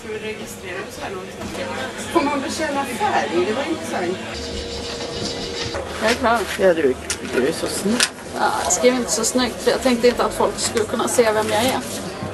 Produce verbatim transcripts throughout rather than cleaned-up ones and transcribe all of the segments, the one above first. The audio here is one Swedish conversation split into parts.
ska vi registrera oss här någonting? Får man beställa färg? Det var intressant. Jag är klar. Ja, du, du är så snygg. Ja, jag skrev inte så snyggt för jag tänkte inte att folk skulle kunna se vem jag är.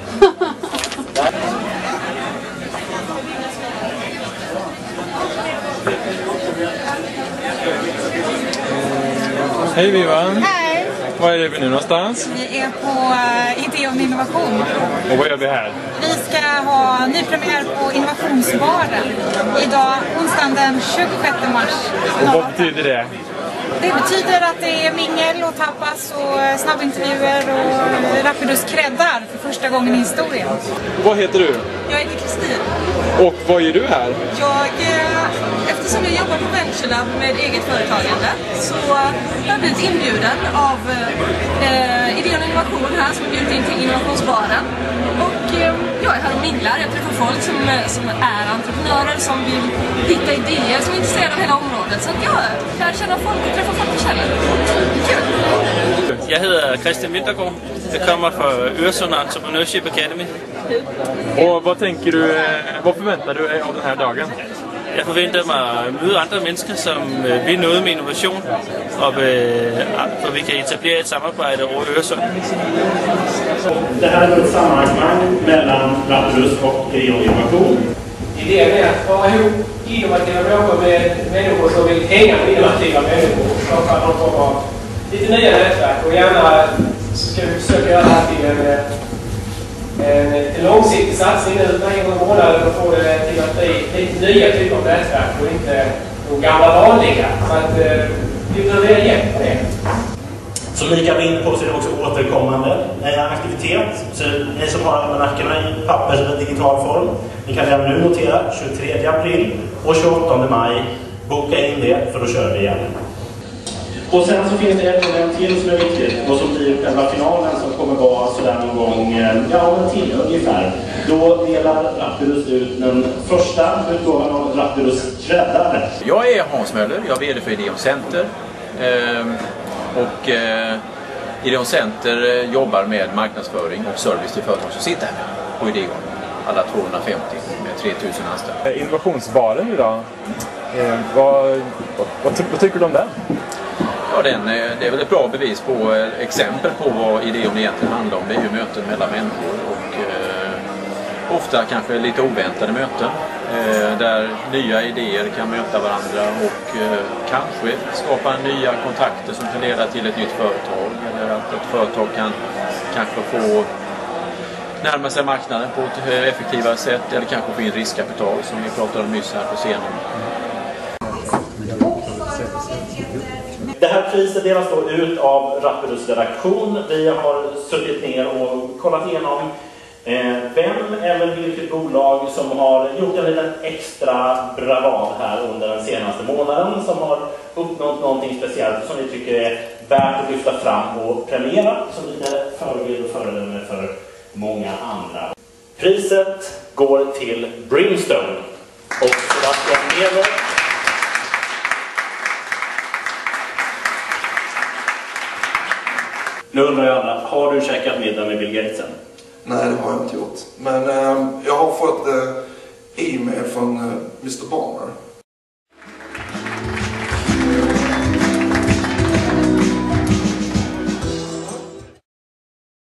Hej Vivan! Hej! Var är vi nu någonstans? Vi är på uh, Idé om innovation. Och vad gör vi här? Vi ska ha nypremiär på Innovationsbaren idag, onsdagen den tjugosjätte mars. Och vad betyder det? Det betyder att det är mingel och tapas och snabbintervjuer och Rapidus creddar för första gången i historien. Vad heter du? Jag heter Kristin. Och vad gör du här? Jag, eftersom jag jobbar på VentureLab med eget företagande så har jag blivit inbjuden av eh, Idé om innovation här som bjudit in till Innovationsbaren. Och eh, jag är här och minglar. Jag träffar folk som, som är entreprenörer som vill hitta idéer, som är intresserade av hela området. Så att jag lär känna folk och träffa folk i källor. Kul! Jag heter Christian Wintergaard. Jag kommer från Øresund Entrepreneurship Academy. Och vad tänker du, vad förväntar du dig av den här dagen? Jag förväntar mig att möta andra människor som vill något med innovation och för vi kan etablera ett samarbete över Øresund. Det här är ett sammanhang mellan Rapidus och Idé om innovation. Idén är att vara ihop innovativa människor med människor som vill hänga med innovativa människor och skapa någon form av lite nya nätverk. Och gärna så ska vi försöka göra det här till en, en, en långsiktig satsning nu med en gång i månaden och få det till att bli lite nya typer av nätverk och inte de gamla vanliga. Så att vi behöver hjälp med det. Som Mikael var inne på så är det också återkommande aktivitet. Så ni som har almanackorna i pappers eller digital form, ni kan redan nu notera tjugotredje april och tjugoåttonde maj. Boka in det för då kör vi igen. Och sen så finns det ett event till som är viktigt och som blir själva finalen som kommer vara sådär någon gång, ja om en timme ungefär. Då delar Rapidus ut den första utgåvan av Rapidus creddar. Jag är Hans Möller, jag är vd för Idé om Center. Ehm, och eh, Idé om Center jobbar med marknadsföring och service till företag som sitter här på Idégården. Alla tvåhundrafemtio med tre tusen anställda. Innovationsbaren idag, eh, vad, vad, vad, vad tycker du om den? Ja, den, det är väl ett bra bevis på, exempel på vad Idéon egentligen handlar om. Det är ju möten mellan människor och eh, ofta kanske lite oväntade möten eh, där nya idéer kan möta varandra och eh, kanske skapa nya kontakter som kan leda till ett nytt företag eller att ett företag kan kanske få närma sig marknaden på ett effektivare sätt eller kanske få in riskkapital som vi pratade om nyss här på scenen. Det här priset delas då ut av Rapidus redaktion. Vi har suttit ner och kollat igenom eh, vem eller vilket bolag som har gjort en liten extra bravad här under den senaste månaden, som har uppnått någonting speciellt som vi tycker är värt att lyfta fram och premiera som lite förebild och föredöme för många andra. Priset går till Brimstone och Sebastian Never. Nu undrar jag alla, har du käkat middag med Bill Gates än? Nej, det har jag inte gjort. Men eh, jag har fått eh, e-mail från eh, mister Barmer.